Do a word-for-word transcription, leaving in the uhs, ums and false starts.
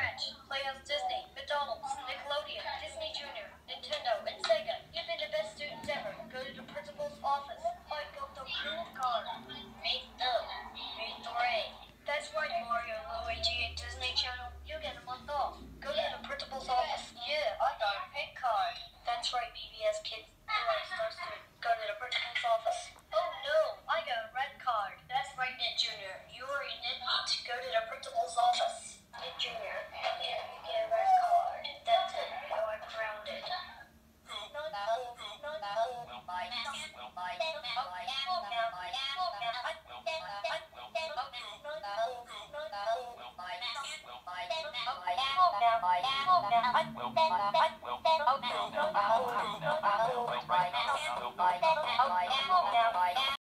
scratch. Playhouse Disney, McDonald's, Nickelodeon, Disney Junior, Nintendo, and Sega. You've been the best student ever. Go to the principal's office. I got the cool card. Me too. Me three. That's right, Mario and Luigi at Disney Channel. You get a month off. Go to the principal's office. Yeah, I got a pink card. That's right, P B S kids. You're a star student. Go to the principal's office. Oh no, I got a red card. That's right, Nit Junior. You're a Nit Meat. Go to the principal's office. Nit Junior. Yeah, you get a red card. That's it. You are grounded. Not no, not no. Bye. Bye. Bye. Bye. Bye.